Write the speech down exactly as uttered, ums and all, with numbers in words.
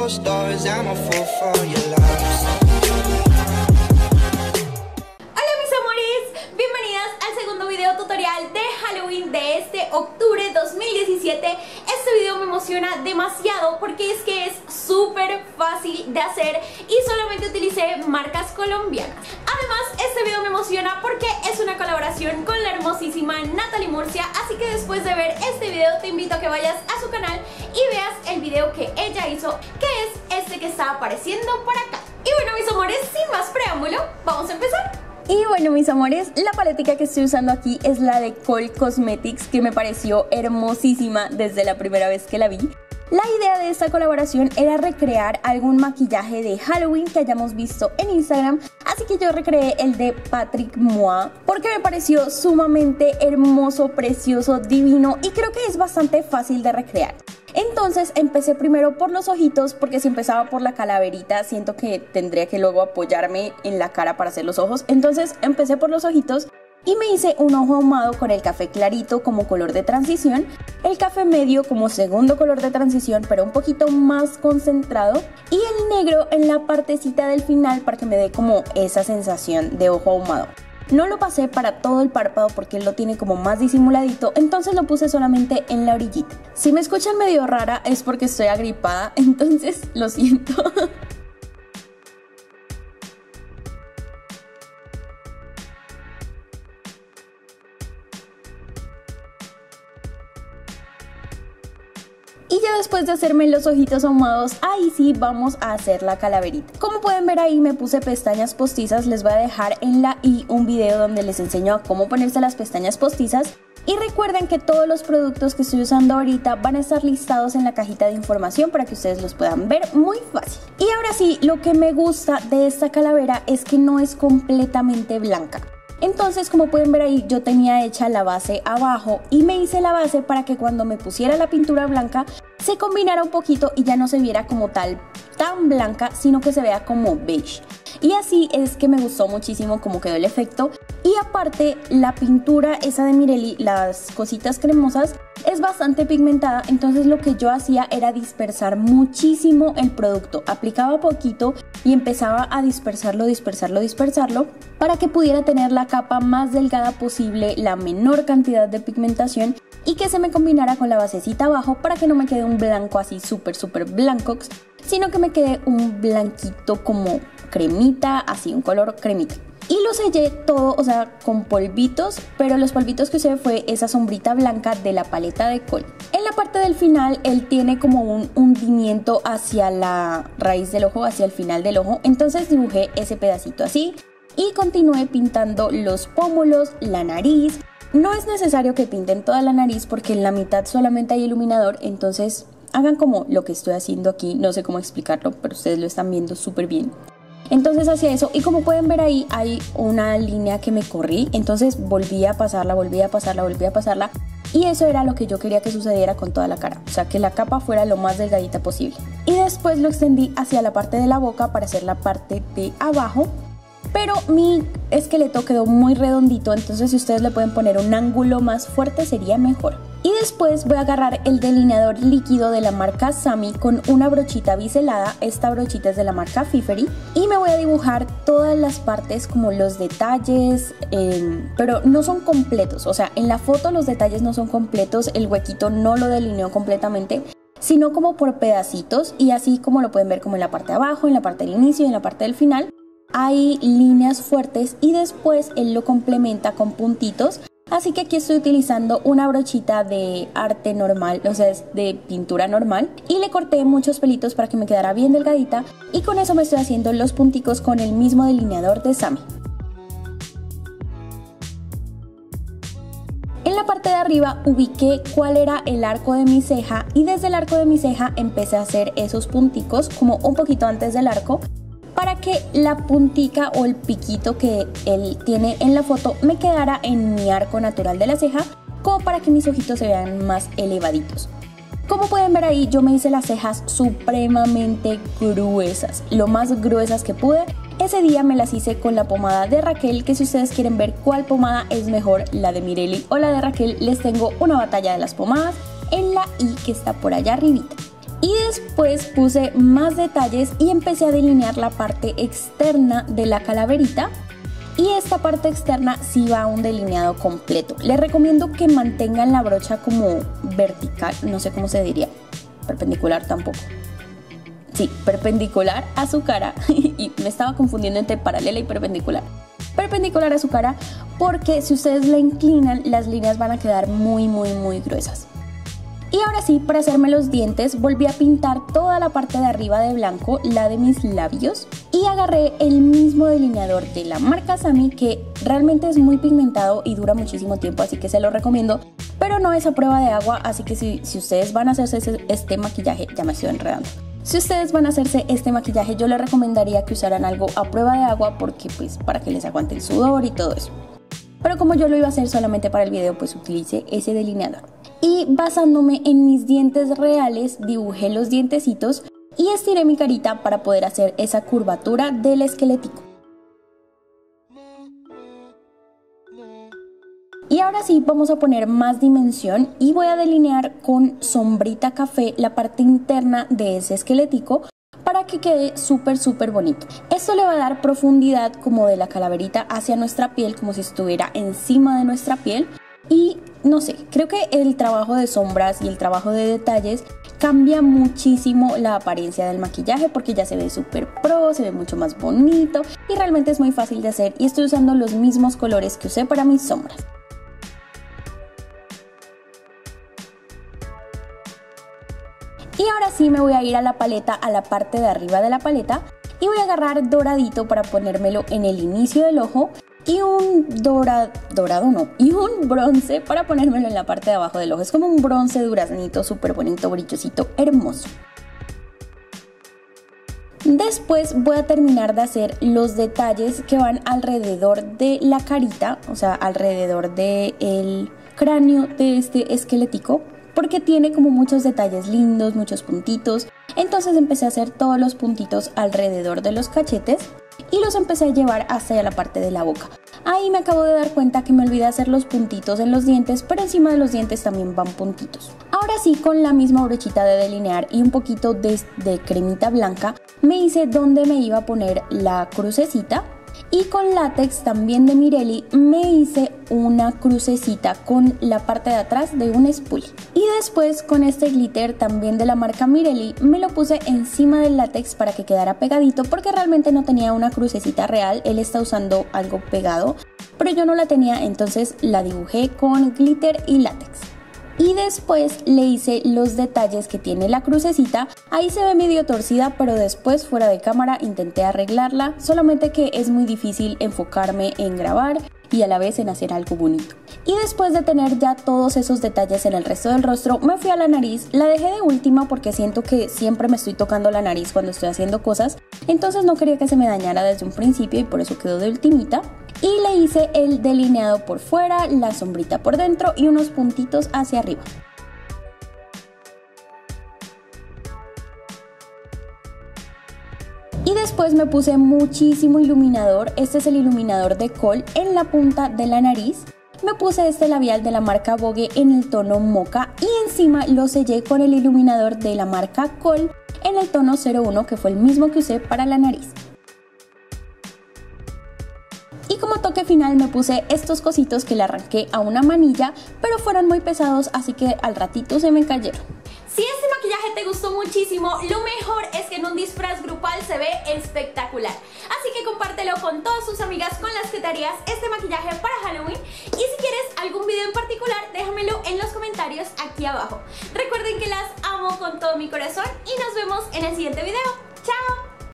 closed doors, I'm a fool for your love. Hola mis amores, bienvenidas al segundo video tutorial de Halloween de este octubre dos mil diecisiete. Este video me emociona demasiado porque es que es súper fácil de hacer y solamente utilicé marcas colombianas. Además, este video me emociona porque es una colaboración con la hermosísima Natalie Murcia, así que después de ver este video te invito a que vayas a su canal y veas el video que ella hizo, que es este que está apareciendo por acá. Y bueno mis amores, sin más preámbulo, vamos a empezar. Y bueno mis amores, la paletica que estoy usando aquí es la de Cole Cosmetics, que me pareció hermosísima desde la primera vez que la vi. La idea de esta colaboración era recrear algún maquillaje de Halloween que hayamos visto en Instagram, así que yo recreé el de Patrick Moa porque me pareció sumamente hermoso, precioso, divino y creo que es bastante fácil de recrear. Entonces empecé primero por los ojitos porque si empezaba por la calaverita siento que tendría que luego apoyarme en la cara para hacer los ojos. Entonces empecé por los ojitos y me hice un ojo ahumado con el café clarito como color de transición, el café medio como segundo color de transición pero un poquito más concentrado y el negro en la partecita del final para que me dé como esa sensación de ojo ahumado. No lo pasé para todo el párpado porque él lo tiene como más disimuladito, entonces lo puse solamente en la orillita. Si me escuchan medio rara es porque estoy agripada, entonces lo siento. Y ya después de hacerme los ojitos ahumados, ahí sí vamos a hacer la calaverita. Como pueden ver ahí me puse pestañas postizas, les voy a dejar en la i un video donde les enseño a cómo ponerse las pestañas postizas. Y recuerden que todos los productos que estoy usando ahorita van a estar listados en la cajita de información para que ustedes los puedan ver muy fácil. Y ahora sí, lo que me gusta de esta calavera es que no es completamente blanca. Entonces, como pueden ver ahí, yo tenía hecha la base abajo y me hice la base para que cuando me pusiera la pintura blanca se combinara un poquito y ya no se viera como tal tan blanca, sino que se vea como beige. Y así es que me gustó muchísimo cómo quedó el efecto. Y aparte, la pintura esa de Mirelli, las cositas cremosas, es bastante pigmentada, entonces lo que yo hacía era dispersar muchísimo el producto. Aplicaba poquito y empezaba a dispersarlo, dispersarlo, dispersarlo para que pudiera tener la capa más delgada posible, la menor cantidad de pigmentación y que se me combinara con la basecita abajo para que no me quede un blanco así súper súper blanco, sino que me quede un blanquito como cremita, así un color cremita. Y lo sellé todo, o sea, con polvitos, pero los polvitos que usé fue esa sombrita blanca de la paleta de Cole. En la parte del final, él tiene como un hundimiento hacia la raíz del ojo, hacia el final del ojo. Entonces dibujé ese pedacito así y continué pintando los pómulos, la nariz. No es necesario que pinten toda la nariz porque en la mitad solamente hay iluminador, entonces hagan como lo que estoy haciendo aquí. No sé cómo explicarlo, pero ustedes lo están viendo súper bien. Entonces hacía eso y como pueden ver ahí hay una línea que me corrí, entonces volví a pasarla, volví a pasarla, volví a pasarla y eso era lo que yo quería que sucediera con toda la cara, o sea que la capa fuera lo más delgadita posible. Y después lo extendí hacia la parte de la boca para hacer la parte de abajo, pero mi esqueleto quedó muy redondito, entonces si ustedes le pueden poner un ángulo más fuerte sería mejor. Y después voy a agarrar el delineador líquido de la marca Sami con una brochita biselada, esta brochita es de la marca Fifery, y me voy a dibujar todas las partes como los detalles, eh, pero no son completos, o sea en la foto los detalles no son completos, el huequito no lo delineo completamente, sino como por pedacitos y así como lo pueden ver como en la parte de abajo, en la parte del inicio y en la parte del final. Hay líneas fuertes y después él lo complementa con puntitos. Así que aquí estoy utilizando una brochita de arte normal, o sea, es de pintura normal. Y le corté muchos pelitos para que me quedara bien delgadita. Y con eso me estoy haciendo los punticos con el mismo delineador de Sami. En la parte de arriba ubiqué cuál era el arco de mi ceja. Y desde el arco de mi ceja empecé a hacer esos punticos como un poquito antes del arco, para que la puntica o el piquito que él tiene en la foto me quedara en mi arco natural de la ceja, como para que mis ojitos se vean más elevaditos. Como pueden ver ahí, yo me hice las cejas supremamente gruesas, lo más gruesas que pude. Ese día me las hice con la pomada de Raquel, que si ustedes quieren ver cuál pomada es mejor, la de Mirelli o la de Raquel, les tengo una batalla de las pomadas en la i que está por allá arribita. Y después puse más detalles y empecé a delinear la parte externa de la calaverita. Y esta parte externa sí va a un delineado completo. Les recomiendo que mantengan la brocha como vertical, no sé cómo se diría, perpendicular tampoco. Sí, perpendicular a su cara. Y me estaba confundiendo entre paralela y perpendicular. Perpendicular a su cara, porque si ustedes la inclinan, las líneas van a quedar muy, muy, muy gruesas. Y ahora sí, para hacerme los dientes, volví a pintar toda la parte de arriba de blanco, la de mis labios. Y agarré el mismo delineador de la marca Sammy, que realmente es muy pigmentado y dura muchísimo tiempo, así que se lo recomiendo. Pero no es a prueba de agua, así que si, si ustedes van a hacerse ese, este maquillaje, ya me estoy enredando. Si ustedes van a hacerse este maquillaje, yo les recomendaría que usaran algo a prueba de agua, porque pues para que les aguante el sudor y todo eso. Pero como yo lo iba a hacer solamente para el video, pues utilicé ese delineador. Y basándome en mis dientes reales, dibujé los dientecitos y estiré mi carita para poder hacer esa curvatura del esquelético. Y ahora sí vamos a poner más dimensión y voy a delinear con sombrita café la parte interna de ese esquelético para que quede súper súper bonito. Esto le va a dar profundidad como de la calaverita hacia nuestra piel, como si estuviera encima de nuestra piel. Y no sé, creo que el trabajo de sombras y el trabajo de detalles cambia muchísimo la apariencia del maquillaje, porque ya se ve súper pro, se ve mucho más bonito y realmente es muy fácil de hacer. Y estoy usando los mismos colores que usé para mis sombras. Y ahora sí me voy a ir a la paleta, a la parte de arriba de la paleta, y voy a agarrar doradito para ponérmelo en el inicio del ojo y un dorado, dorado no, y un bronce para ponérmelo en la parte de abajo del ojo. Es como un bronce duraznito, súper bonito, brillosito, hermoso. Después voy a terminar de hacer los detalles que van alrededor de la carita, o sea, alrededor del cráneo de este esquelético, porque tiene como muchos detalles lindos, muchos puntitos. Entonces empecé a hacer todos los puntitos alrededor de los cachetes y los empecé a llevar hacia la parte de la boca. Ahí me acabo de dar cuenta que me olvidé hacer los puntitos en los dientes, pero encima de los dientes también van puntitos. Ahora sí, con la misma brochita de delinear y un poquito de, de cremita blanca, me hice donde me iba a poner la crucecita. Y con látex también de Mirelli me hice una crucecita con la parte de atrás de un spool. Y después con este glitter también de la marca Mirelli me lo puse encima del látex para que quedara pegadito, porque realmente no tenía una crucecita real. Él está usando algo pegado, pero yo no la tenía, entonces la dibujé con glitter y látex. Y después le hice los detalles que tiene la crucecita. Ahí se ve medio torcida, pero después fuera de cámara intenté arreglarla, solamente que es muy difícil enfocarme en grabar y a la vez en hacer algo bonito. Y después de tener ya todos esos detalles en el resto del rostro, me fui a la nariz. La dejé de última porque siento que siempre me estoy tocando la nariz cuando estoy haciendo cosas, entonces no quería que se me dañara desde un principio y por eso quedó de ultimita. Y le hice el delineado por fuera, la sombrita por dentro y unos puntitos hacia arriba. Y después me puse muchísimo iluminador. Este es el iluminador de Col en la punta de la nariz. Me puse este labial de la marca Vogue en el tono mocha y encima lo sellé con el iluminador de la marca Col en el tono cero uno, que fue el mismo que usé para la nariz. Y como toque final me puse estos cositos que le arranqué a una manilla, pero fueron muy pesados, así que al ratito se me cayeron. Si este maquillaje te gustó muchísimo, lo mejor es que en un disfraz grupal se ve espectacular. Así que compártelo con todas tus amigas con las que te harías este maquillaje para Halloween. Y si quieres algún video en particular, déjamelo en los comentarios aquí abajo. Recuerden que las amo con todo mi corazón y nos vemos en el siguiente video.